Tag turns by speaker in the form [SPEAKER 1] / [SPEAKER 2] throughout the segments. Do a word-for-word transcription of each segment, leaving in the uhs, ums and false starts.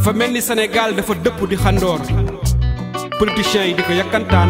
[SPEAKER 1] dafa mel ni Sénégal dafa dëpp di xandoor politiciens yi di ko yakkantaan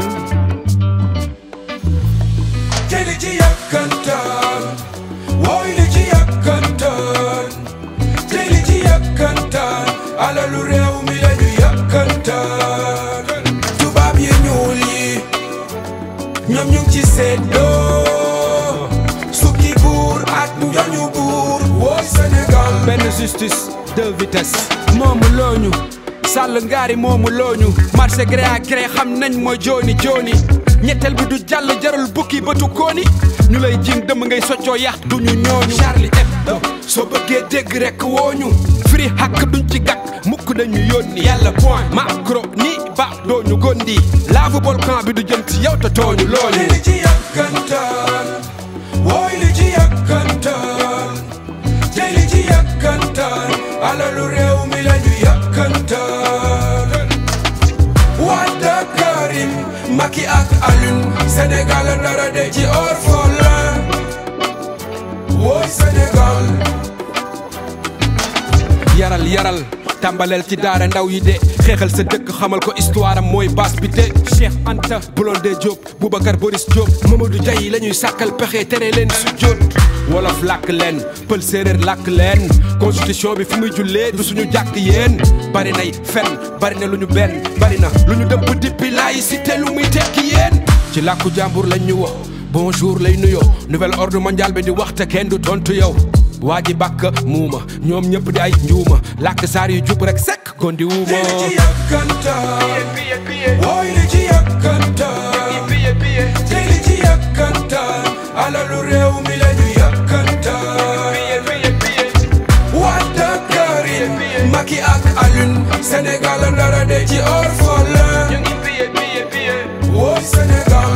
[SPEAKER 2] jëli ci yakkantaan wooy li ci yakkantaan jëli ci yakkantaan alalu réew mi lañu yakkantaan tubaab yi ñuul yi ñoom ñu ngi ci seddoo sukki buur ak njoñu buur wooy Sénégal
[SPEAKER 1] benn justice deux vitesses moomu looñu sàll ngaari moomu looñu marché gré à gré xam nañ mooy jooni jooni ñetteel bi du jàll jarul bukki bëtu kooni ñu lay jiin dëmm ngay soccoo yax duñu ñooñu Charlie Hebdo soo bëggee dégg rekk wooñu firi xàkk duñ ci gàkk mukk dañu yónni yàlla point macro ni ba dooñu gondi laavu volcan bi du jëm ci yow te tooñu looñu
[SPEAKER 2] li ci yakkantaan wooy li ci yakkantaan jëli ci yakkantaan alalu réew mi lañu yakkantaan Wade Karim Macky ak Alioune Sénégal dara de ci orphelin wooy Sénégal
[SPEAKER 1] yaral yaral tàmbaleel ci daara ndaw yi de xeexal sa dëkk xamal ko histoire am mooy baas bi de Cheikh Anta Blondin Diop Boubacar Boris Diop Mamadou Diaye la ñuy sàkkal pexe tere leen su jot wolof làkk leen pël séeréer làkk leen constitution bi fu muy jullee du suñu jàkk yéen bari nay fen bari na lu ñu benn bari na lu ñu dëpp dippi laïcité lu muy tekki yéen ci làkku jàmbur lañ ñu wax bonjour lay nuyoo nouvel ordre mondial bi di wax te kenn du tontu yow waa ji bàkk muuma ñoom ñëpp di ay njuuma làkk saar yu jub rek sekk gondi wuuma
[SPEAKER 2] li ci yakkantaan wooy li ci yakkantaan li ci yakkantaan alalu réew mi lañu yakkantaan Wade Karim Macky ak Alioune Sénégal ndara de ci orphelin wooy Sénégal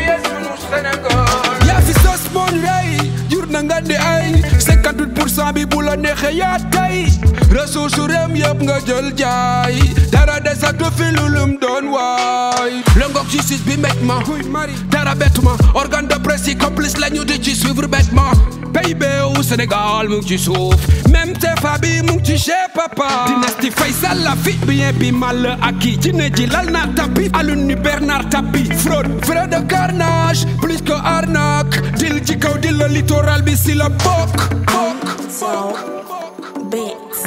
[SPEAKER 1] yaa fi sos moon rey jur na nga di ay cinquante-huit pour cent bi bu la neexee yaa tey ressource réew yëpp nga jël jaay dara desatu fi lulum doon waay lëngoog justice bi mbéj ma dara bett ma organe de presse yi complice lañu di ci suivre bête ma P I B wu Sénégal mu ngi ci suuf même T F A bi mu ngi ci chez papa dynastie Faysal la fi bien bi mal acquis ci ne ji lal na tapis Alioune ni Bernard Tapie fraude vrai de carnage plus que arnaque dil ci kaw dil la littoral bi si la bokk bokk
[SPEAKER 3] Beats.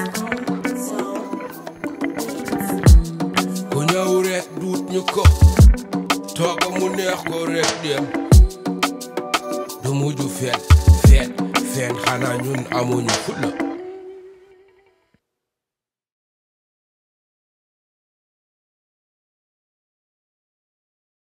[SPEAKER 2] ku ñëw rek duut ñu ko tooga mu neex ko rek dem du mujj fen fen fen xanaa ñun amuñu fulla